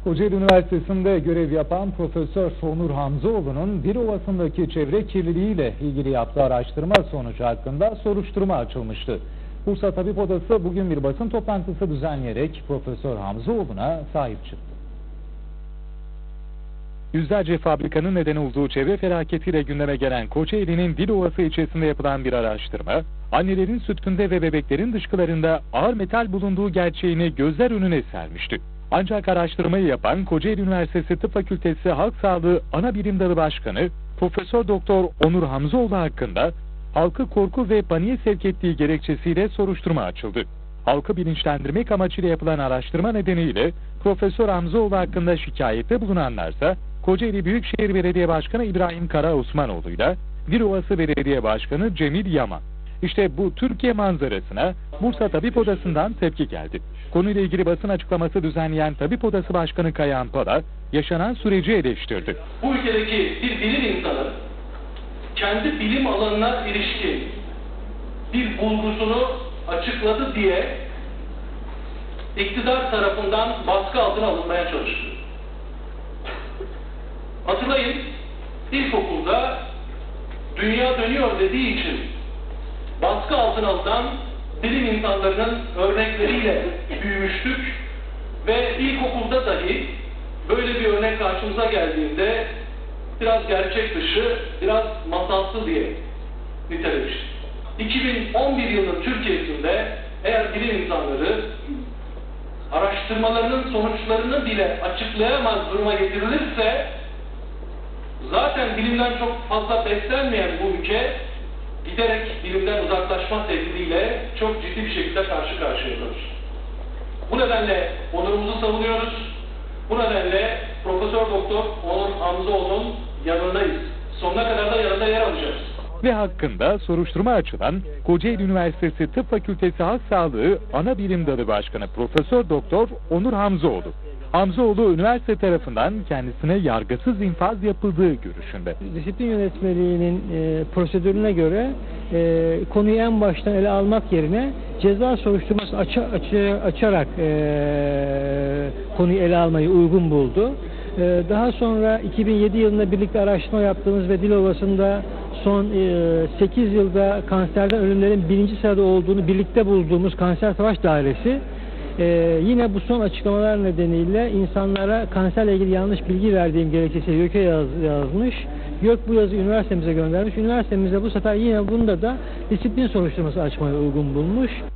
Kocaeli Üniversitesi'nde görev yapan Profesör Onur Hamzoğlu'nun Dilovası'ndaki çevre kirliliğiyle ilgili yaptığı araştırma sonucu hakkında soruşturma açılmıştı. Bursa Tabip Odası bugün bir basın toplantısı düzenleyerek Profesör Hamzoğlu'na sahip çıktı. Yüzlerce fabrikanın neden olduğu çevre felaketiyle gündeme gelen Kocaeli'nin Dilovası ilçesinde yapılan bir araştırma, annelerin sütünde ve bebeklerin dışkılarında ağır metal bulunduğu gerçeğini gözler önüne sermişti. Ancak araştırmayı yapan Kocaeli Üniversitesi Tıp Fakültesi Halk Sağlığı Ana Bilim Dalı Başkanı Profesör Doktor Onur Hamzoğlu hakkında halkı korku ve paniğe sevk ettiği gerekçesiyle soruşturma açıldı. Halkı bilinçlendirmek amacıyla yapılan araştırma nedeniyle Profesör Hamzoğlu hakkında şikayette bulunanlarsa Kocaeli Büyükşehir Belediye Başkanı İbrahim Karaosmanoğlu'yla Dilovası Belediye Başkanı Cemil Yaman. İşte bu Türkiye manzarasına Bursa Tabip Odası'ndan tepki geldi. Konuyla ilgili basın açıklaması düzenleyen Tabip Odası Başkanı Kayahan Pala, yaşanan süreci eleştirdi. Bu ülkedeki bir bilim insanı kendi bilim alanına ilişkin bir bulgusunu açıkladı diye iktidar tarafından baskı altına alınmaya çalıştı. Hatırlayın, ilkokulda dünya dönüyor dediği için baskı altına alınan bilim insanlarının örnekleriyle büyümüştük ve ilkokulda dahi böyle bir örnek karşımıza geldiğinde biraz gerçek dışı, biraz masalsı diye nitelemiştik. 2011 yılının Türkiye'sinde eğer bilim insanları araştırmalarının sonuçlarını bile açıklayamaz duruma getirilirse zaten bilimden çok fazla beslenmeyen bu ülke giderek bilimden uzaklaşma tehdidiyle çok ciddi bir şekilde karşı karşıya kalır. Bu nedenle onurumuzu savunuyoruz. Bu nedenle Profesör Doktor Onur Hamzoğlu'nun yanındayız. Sonuna kadar da yanında yer alacağız. Ve hakkında soruşturma açılan Kocaeli Üniversitesi Tıp Fakültesi Halk Sağlığı Ana Bilim Dalı Başkanı Profesör Doktor Onur Hamzoğlu. Hamzoğlu üniversite tarafından kendisine yargısız infaz yapıldığı görüşünde. Disiplin yönetmeliğinin prosedürüne göre konuyu en baştan ele almak yerine ceza soruşturması açarak konuyu ele almayı uygun buldu. Daha sonra 2007 yılında birlikte araştırma yaptığımız ve Dilovası'nda son 8 yılda kanserden ölümlerin 1. sırada olduğunu birlikte bulduğumuz Kanser Savaş Dairesi yine bu son açıklamalar nedeniyle insanlara kanserle ilgili yanlış bilgi verdiğim gerekçesiyle YÖK'e yazmış. YÖK bu yazıyı üniversitemize göndermiş. Üniversitemize bu sefer yine bunda da disiplin soruşturması açmayı uygun bulmuş.